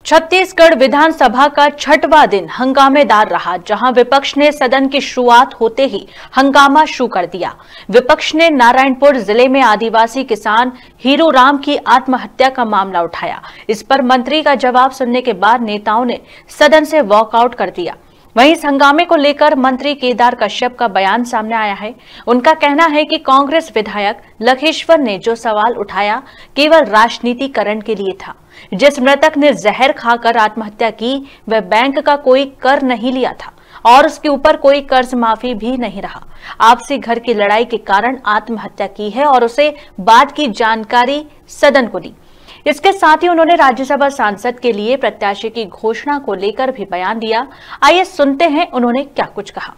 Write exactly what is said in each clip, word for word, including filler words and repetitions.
छत्तीसगढ़ विधानसभा का छठवां दिन हंगामेदार रहा, जहां विपक्ष ने सदन की शुरुआत होते ही हंगामा शुरू कर दिया। विपक्ष ने नारायणपुर जिले में आदिवासी किसान हीरू राम की आत्महत्या का मामला उठाया। इस पर मंत्री का जवाब सुनने के बाद नेताओं ने सदन से वॉकआउट कर दिया। वहीं इस हंगामे को लेकर मंत्री केदार कश्यप का बयान सामने आया है। उनका कहना है कि कांग्रेस विधायक लखेश्वर ने जो सवाल उठाया केवल राजनीतिकरण के लिए था। जिस मृतक ने जहर खाकर आत्महत्या की वह बैंक का कोई कर नहीं लिया था और उसके ऊपर कोई कर्ज माफी भी नहीं रहा। आपसी घर की लड़ाई के कारण आत्महत्या की है और उसे बाद की जानकारी सदन को दी। इसके साथ ही उन्होंने राज्यसभा सांसद के लिए प्रत्याशी की घोषणा को लेकर भी बयान दिया। आइए सुनते हैं उन्होंने क्या कुछ कहा।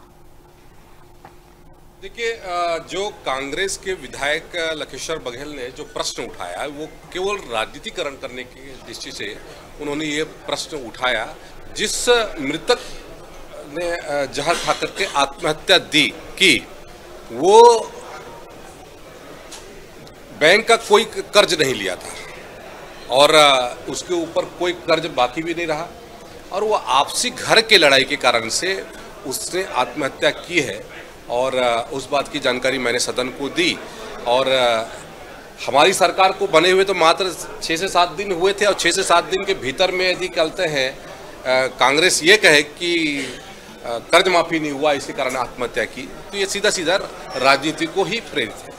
देखिए, जो कांग्रेस के विधायक लखेश्वर बघेल ने जो प्रश्न उठाया वो केवल राजनीतिकरण करने की दृष्टि से उन्होंने ये प्रश्न उठाया। जिस मृतक ने जहर खाकर के आत्महत्या दी की वो बैंक का कोई कर्ज नहीं लिया था और उसके ऊपर कोई कर्ज बाकी भी नहीं रहा और वो आपसी घर के लड़ाई के कारण से उसने आत्महत्या की है और उस बात की जानकारी मैंने सदन को दी। और हमारी सरकार को बने हुए तो मात्र छः से सात दिन हुए थे और छः से सात दिन के भीतर में यदि कहते हैं कांग्रेस ये कहे कि कर्ज माफी नहीं हुआ इसी कारण आत्महत्या की, तो ये सीधा सीधा राजनीति को ही प्रेरित है।